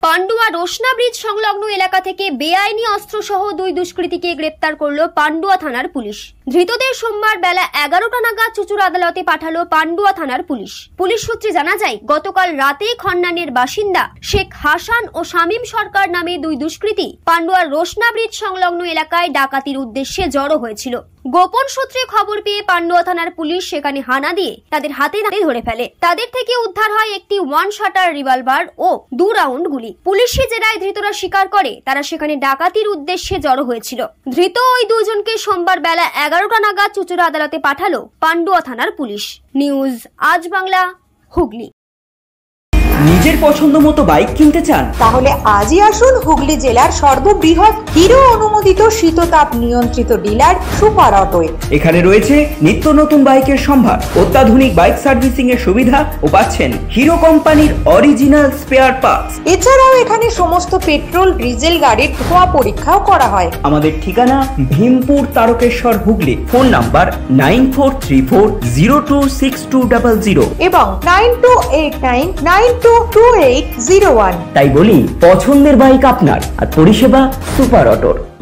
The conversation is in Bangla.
পান্ডুয়া রোশনা ব্রিজ সংলগ্ন এলাকা থেকে বেআইনি অস্ত্রসহ দুই দুষ্কৃতীকে গ্রেপ্তার করল পান্ডুয়া থানার পুলিশ। ধৃতদের সোমবার বেলা 11টা নাগাদ চুচুড়া আদালতে পাঠালো পান্ডুয়া থানার পুলিশ। পুলিশ সূত্রে জানা যায়, গতকাল রাতে খন্নানের বাসিন্দা শেখ হাসান ও শামীম সরকার নামে দুই দুষ্কৃতী পান্ডুয়ার রোশনা ব্রিজ সংলগ্ন এলাকায় ডাকাতির উদ্দেশ্যে জড়ো হয়েছিল। গোপন সূত্রে খবর পেয়ে পান্ডুয়া থানার পুলিশ সেখানে হানা দিয়ে তাদের হাতে নাতে ধরে ফেলে। তাদের থেকে উদ্ধার হয় একটি ওয়ান শাটার রিভলভার ও 2 রাউন্ড গুলি। পুলিশি জেরায় ধৃতরা স্বীকার করে তারা সেখানে ডাকাতির উদ্দেশ্যে জড়ো হয়েছিল। ধৃত ওই দুজনকে সোমবার বেলা 11টা নাগাদ চুচুড়া আদালতে পাঠালো পান্ডুয়া থানার পুলিশ। নিউজ আজ বাংলা, হুগলি। নিজের পছন্দ মতো বাইক কিনতে চান? তাহলে আজই আসুন হুগলি জেলার সর্ববৃহৎ হিরো অনুমোদিত শীততাপ নিয়ন্ত্রিত ডিলার সুপার অটোয়। এখানে রয়েছে নিত্য নতুন বাইকের সম্ভার, অত্যাধুনিক বাইক সার্ভিসিং এর সুবিধা ও পাচ্ছেন হিরো কোম্পানির অরিজিনাল স্পেয়ার পার্টস। এছাড়াও এখানে সমস্ত পেট্রোল ডিজেল গাড়ির ধোঁয়া পরীক্ষাও করা হয়। আমাদের ঠিকানা ভীমপুর, তারকেশ্বর, হুগলি। ফোন নাম্বার 9434026200 এবং 9289922801। তাই বলি, পছন্দের বাইক আপনার আর পরিষেবা সুপার অটোর।